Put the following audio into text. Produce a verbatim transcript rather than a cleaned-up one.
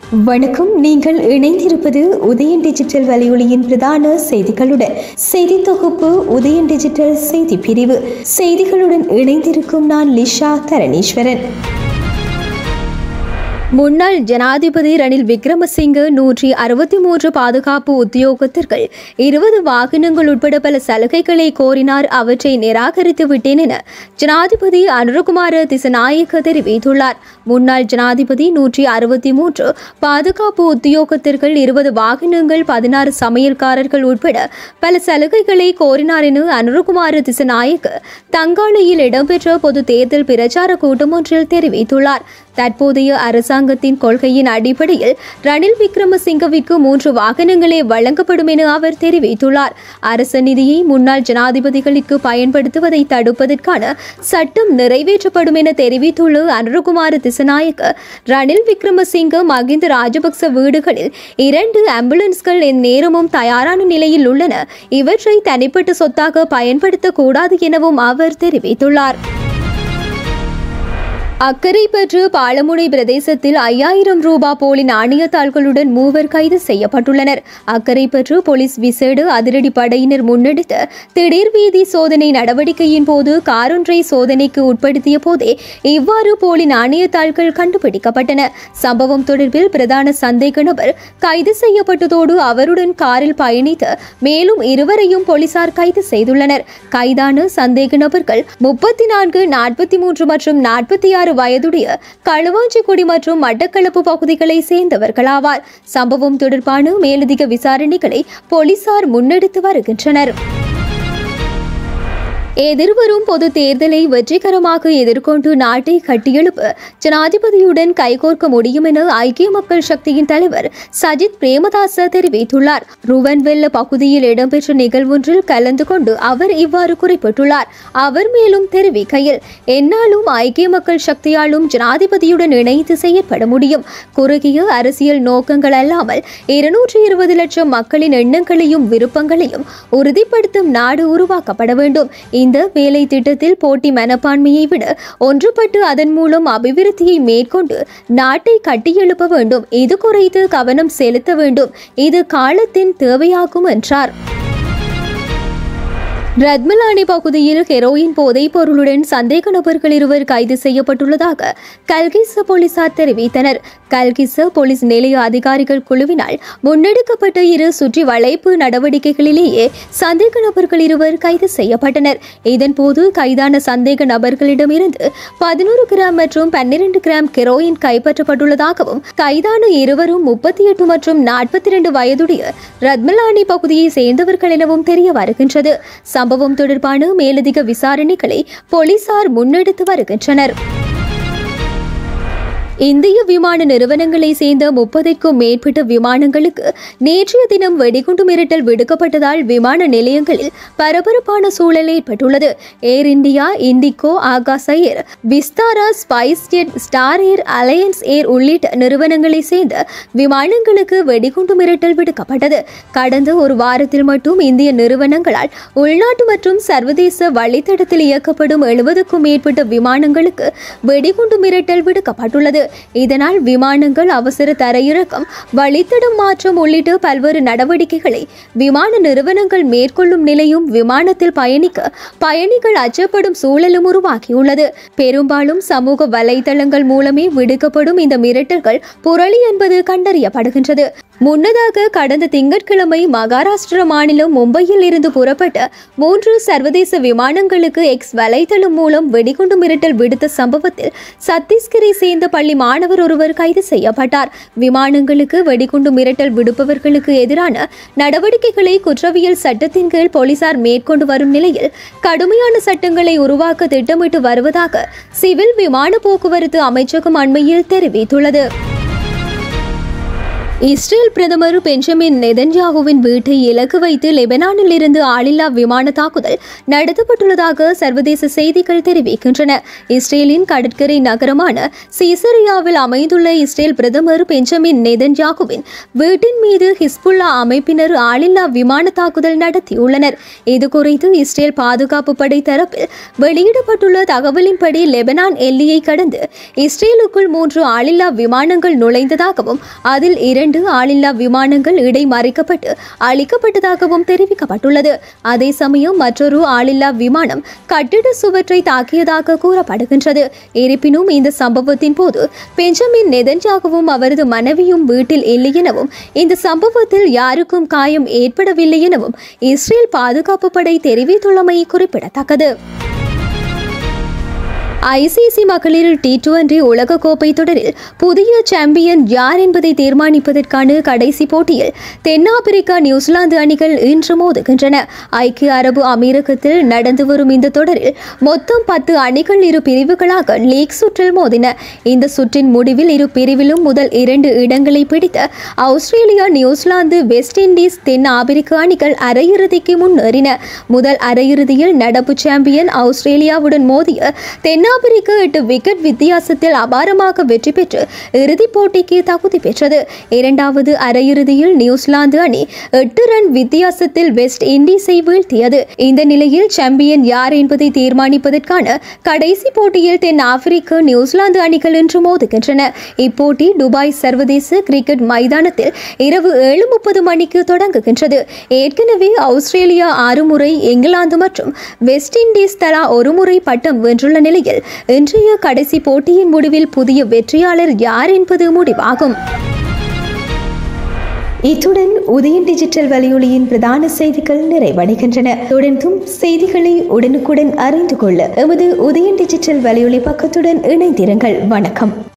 வணக்கம். நீங்கள் இணைந்திருப்பது உதயன் டிஜிட்டல் வலையொலியின் பிரதான செய்திகளுடன். செய்தி தொகுப்பு உதயன் டிஜிட்டல் செய்தி பிரிவு. செய்திகளுடன் இணைந்திருக்கும் நான் லிஷா தரணீஸ்வரன். முன்னாள் ஜனாதிபதி ரணில் விக்ரமசிங்க நூற்றி அறுபத்தி மூன்று பாதுகாப்பு உத்தியோகத்தர்கள் இருபது வாகனங்கள் உட்பட பல சலுகைகளை கோரினார். அவற்றை நிராகரித்து விட்டேன் என ஜனாதிபதி அனுரகுமார திசநாயக்க தெரிவித்துள்ளார். முன்னாள் ஜனாதிபதி நூற்றி அறுபத்தி மூன்று பாதுகாப்பு உத்தியோகத்தர்கள் இருபது வாகனங்கள் பதினாறு சமையல்காரர்கள் உட்பட பல சலுகைகளை கோரினார் என அனுரகுமார திசநாயக்க தங்காலையில் இடம்பெற்ற பொது தேர்தல் பிரச்சார கூட்டம் ஒன்றில் தெரிவித்துள்ளார். தற்போதைய அரசாங்கத்தின் கொள்கையின் அடிப்படையில் ரணில் விக்ரமசிங்கவிற்கு மூன்று வாகனங்களே வழங்கப்படும் என அவர் தெரிவித்துள்ளார். அரச நிதியை முன்னாள் ஜனாதிபதிகளுக்கு பயன்படுத்துவதை தடுப்பதற்கான சட்டம் நிறைவேற்றப்படும் என தெரிவித்துள்ள அனுரகுமார திசநாயக்க ரணில் விக்ரமசிங்க மகிந்த ராஜபக்ச வீடுகளில் இரண்டு ஆம்புலன்ஸ்கள் நேரமும் தயாரான நிலையில் உள்ளன. இவற்றை தனிப்பட்ட சொத்தாக பயன்படுத்தக்கூடாது எனவும் அவர் தெரிவித்துள்ளார். அக்கரைப்பற்று பாலமுனை பிரதேசத்தில் ஐயாயிரம் ரூபாய் போலி நாணயத்தாள்களுடன் மூவர் கைது செய்யப்பட்டுள்ளனர். அக்கரைப்பற்று போலீஸ் விசேட அதிரடி படையினர் முன்னெடுத்த திடீர் வீதி சோதனை நடவடிக்கையின் போது காரொன்றை சோதனைக்கு உட்படுத்திய போதே இவ்வாறு போலி நாணயத்தாள்கள் கண்டுபிடிக்கப்பட்டன. சம்பவம் தொடர்பில் பிரதான சந்தேக நபர் கைது செய்யப்பட்டதோடு அவருடன் காரில் பயணித்த மேலும் இருவரையும் போலீசார் கைது செய்துள்ளனர். கைதான சந்தேக நபர்கள் முப்பத்தி நான்கு நாற்பத்தி மூன்று மற்றும் நாற்பத்தி ஆறு வயதுடைய களுவாஞ்சிக்குடி மற்றும் மட்டக்களப்பு பகுதிகளை சேர்ந்தவர்களாவார். சம்பவம் தொடர்பான மேலதிக விசாரணைகளை போலீசார் முன்னெடுத்து வருகின்றனர். எதிர்வரும் பொது தேர்தலை வெற்றிகரமாக எதிர்கொண்டு நாட்டை கட்டியெழுப்ப ஜனாதிபதியுடன் கைகோர்க்க முடியும் என ஐக்கிய மக்கள் சக்தியின் தலைவர் சஜித் பிரேமதாச தெரிவித்துள்ளார். ருவன்வெல்ல பகுதியில் இடம்பெற்ற நிகழ்வொன்றில் கலந்து கொண்டு அவர் இவ்வாறு குறிப்பிட்டுள்ளார். அவர் மேலும் தெரிவிக்கையில், என்னாலும் ஐக்கிய மக்கள் சக்தியாலும் ஜனாதிபதியுடன் இணைந்து செயற்பட முடியும். குறுகிய அரசியல் நோக்கங்கள் அல்லாமல் இருநூற்றி இருபது லட்சம் மக்களின் எண்ணங்களையும் விருப்பங்களையும் உறுதிப்படுத்தும் நாடு உருவாக்கப்பட வேண்டும். இந்த வேலை திட்டத்தில் போட்டி மனப்பான்மையை விட ஒன்றுபட்டு அதன் மூலம் அபிவிருத்தியை மேற்கொண்டு நாட்டை கட்டியெழுப்ப வேண்டும். இது குறித்து கவனம் செலுத்த வேண்டும். இது காலத்தின் தேவையாகும் என்றார். ரத்மலானி பகுதியில் ஹெரோயின் போதைப் பொருளுடன் சந்தேக நபர்கள் இருவர் கைது செய்யப்பட்டுள்ளதாக கல்கிஸ்ஸ போலீசார் தெரிவித்தனர். கல்கிஸ்ஸ போலீஸ் நிலைய அதிகாரிகள் குழுவினால் முன்னெடுக்கப்பட்ட இரு சுற்றி வளைப்பு நடவடிக்கைகளிலேயே சந்தேக நபர்கள் இருவர் கைது செய்யப்பட்டனர். இதன்போது கைதான சந்தேக நபர்களிடமிருந்து பதினோரு கிராம் மற்றும் பன்னிரண்டு கிராம் ஹெரோயின் கைப்பற்றப்பட்டுள்ளதாகவும் கைதான இருவரும் முப்பத்தி எட்டு மற்றும் நாற்பத்தி இரண்டு வயதுடைய ரத்மலானி பகுதியை சேர்ந்தவர்கள் எனவும் தெரிய வருகின்றது. சம்பவம் தொடர்பான மேலதிக விசாரணைகளை போலீசார் முன்னெடுத்து வருகின்றனர். இந்திய விமான நிறுவனங்களை சேர்ந்த முப்பதுக்கும் மேற்பட்ட விமானங்களுக்கு நேற்றைய தினம் வெடிகுண்டு மிரட்டல் விடுக்கப்பட்டதால் விமான நிலையங்களில் பரபரப்பான சூழல் ஏற்பட்டுள்ளது. Air India, IndiGo, Akasa Air, Vistara, SpiceJet, Star Air, Alliance Air உள்ளிட்ட நிறுவனங்களை சேர்ந்த விமானங்களுக்கு வெடிகுண்டு மிரட்டல் விடுக்கப்பட்டது. கடந்த ஒரு வாரத்தில் மட்டும் இந்திய நிறுவனங்களால் உள்நாட்டு மற்றும் சர்வதேச வழித்தடத்தில் இயக்கப்படும் எழுபதுக்கும் மேற்பட்ட விமானங்களுக்கு வெடிகுண்டு மிரட்டல் விடுக்கப்பட்டுள்ளது. இதனால் விமானங்கள் அவசர தரையிறக்கம், வழித்தடம் மாற்றம் உள்ளிட்ட பல்வேறு நடவடிக்கைகளை விமான நிறுவனங்கள் மேற்கொள்ளும் நிலையும் விமானத்தில் பயணிக்க பயணிகள் அச்சப்படும் சூழலும் உருவாகியுள்ளது. பெரும்பாலும் சமூக வலைதளங்கள் மூலமே விடுக்கப்படும் இந்த மிரட்டல்கள் புரளி என்பது கண்டறியப்படுகின்றது. முன்னதாக கடந்த திங்கட்கிழமை மகாராஷ்டிர மாநிலம் மும்பையில் இருந்து புறப்பட்ட மூன்று சர்வதேச விமானங்களுக்கு எக்ஸ் வலைதளம் மூலம் வெடிகுண்டு மிரட்டல் விடுத்த சம்பவத்தில் சத்தீஸ்கரை சேர்ந்த பள்ளி மாணவர் ஒருவர் கைது செய்யப்பட்டார். விமானங்களுக்கு வெடிகுண்டு மிரட்டல் விடுப்பவர்களுக்கு எதிரான நடவடிக்கைகளை குற்றவியல் சட்டத்தின் கீழ் போலீசார் மேற்கொண்டு வரும் நிலையில் கடுமையான சட்டங்களை உருவாக்க திட்டமிட்டு வருவதாக சிவில் விமான போக்குவரத்து அமைச்சகம் அண்மையில் தெரிவித்துள்ளது. இஸ்ரேல் பிரதமர் பெஞ்சமின் நெதன்யாகுவின் வீட்டை இலக்கு வைத்து லெபனானில் இருந்து ஆளில்லா விமான தாக்குதல் நடத்தப்பட்டுள்ளதாக சர்வதேச செய்திகள் தெரிவிக்கின்றன. இஸ்ரேலின் கடற்கரை நகரமான சீசரியாவில் அமைந்துள்ள இஸ்ரேல் பிரதமர் பெஞ்சமின் நெதன்யாகுவின் வீட்டின் மீது ஹிஸ்புல்லா அமைப்பினர் ஆளில்லா விமான தாக்குதல் நடத்தியுள்ளனர். இதுகுறித்து இஸ்ரேல் பாதுகாப்பு படை தரப்பில் வெளியிடப்பட்டுள்ள தகவலின்படி லெபனான் எல்லையை கடந்து இஸ்ரேலுக்குள் மூன்று ஆளில்லா விமானங்கள் நுழைந்ததாகவும் அதில் இரண்டு ஆளில்லா விமானங்கள் இடைமறிக்கப்பட்டு அளிக்கப்பட்டதாகவும் தெரிவிக்கப்பட்டுள்ளது. அதே சமயம் மற்றொரு ஆளில்லா விமானம் கட்டிட சுவற்றை தாக்கியதாக கூறப்படுகின்றது. இருப்பினும் இந்த சம்பவத்தின் போது பெஞ்சமின் நெதன்யாகுவும் அவரது மனைவியும் வீட்டில் இல்லை எனவும் இந்த சம்பவத்தில் யாருக்கும் காயம் ஏற்படவில்லை எனவும் இஸ்ரேல் பாதுகாப்பு படை தெரிவித்துள்ளமை குறிப்பிடத்தக்கது. ஐசிசி மகளிர் டி டுவெண்டி உலகக்கோப்பை தொடரில் புதிய சாம்பியன் யார் என்பதை தீர்மானிப்பதற்கான கடைசி போட்டியில் தென்னாப்பிரிக்கா நியூசிலாந்து அணிகள் இன்று மோதுகின்றன. ஐக்கிய அரபு அமீரகத்தில் நடந்து வரும் இந்த தொடரில் மொத்தம் பத்து அணிகள் இரு பிரிவுகளாக லீக் சுற்றில் மோதின. இந்த சுற்றின் முடிவில் இரு பிரிவிலும் முதல் இரண்டு இடங்களை பிடித்த ஆஸ்திரேலியா, நியூசிலாந்து, வெஸ்ட் இண்டீஸ், தென் ஆப்பிரிக்க அணிகள் அரையிறுதிக்கு முன்னேறின. முதல் அரையிறுதியில் நடப்பு சாம்பியன் ஆஸ்திரேலியாவுடன் மோதிய தென்னா ஆப்பிரிக்கா எட்டு விக்கெட் வித்தியாசத்தில் அபாரமாக வெற்றி பெற்று இறுதிப் போட்டிக்கு தகுதி பெற்றது. இரண்டாவது அரையிறுதியில் நியூசிலாந்து அணி எட்டு ரன் வித்தியாசத்தில் வெஸ்ட் இண்டீஸை வீழ்த்தியது. இந்த நிலையில் சாம்பியன் யார் என்பதை தீர்மானிப்பதற்கான கடைசி போட்டியில் தென் ஆப்பிரிக்கா, நியூசிலாந்து அணிகள் இன்று மோதுகின்றன. இப்போட்டி துபாய் சர்வதேச கிரிக்கெட் மைதானத்தில் இரவு ஏழு முப்பது மணிக்கு தொடங்குகின்றது. ஏற்கனவே ஆஸ்திரேலியா ஆறு முறை, இங்கிலாந்து மற்றும் வெஸ்ட் இண்டீஸ் தலா ஒரு முறை பட்டம் வென்றுள்ள நிலையில் இன்றைய கடைசி போட்டியின் முடிவில் புதிய வெற்றியாளர் யார் என்பது முடிவாகும். இத்துடன் உதயன் டிஜிட்டல் வலையொலியின் பிரதான செய்திகள் நிறைவடைகின்றன. தொடர்ந்தும் செய்திகளை உடனுக்குடன் அறிந்து கொள்ள எமது உதயன் டிஜிட்டல் வலையொலி பக்கத்துடன் இணைந்திருங்கள். வணக்கம்.